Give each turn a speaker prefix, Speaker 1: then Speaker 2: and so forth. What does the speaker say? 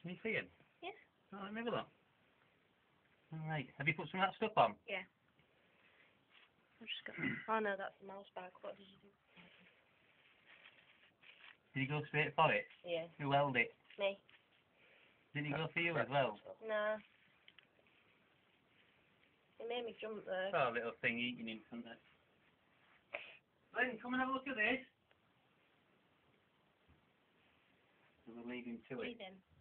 Speaker 1: Can you see him?
Speaker 2: Yeah.
Speaker 1: Oh, let me have a look. Alright. Have you put some of that stuff on?
Speaker 2: Yeah. I'm just going. Oh no, that's the mouse bag. What did you do?
Speaker 1: Did you go straight for it?
Speaker 2: Yeah.
Speaker 1: Who held it?
Speaker 2: Me.
Speaker 1: Didn't he go for you as well?
Speaker 2: Nah. It made me jump there.
Speaker 1: Oh, little thing eating him, couldn't it? Glenn, come and have a look at this. We'll leave him to it.
Speaker 2: Leave him.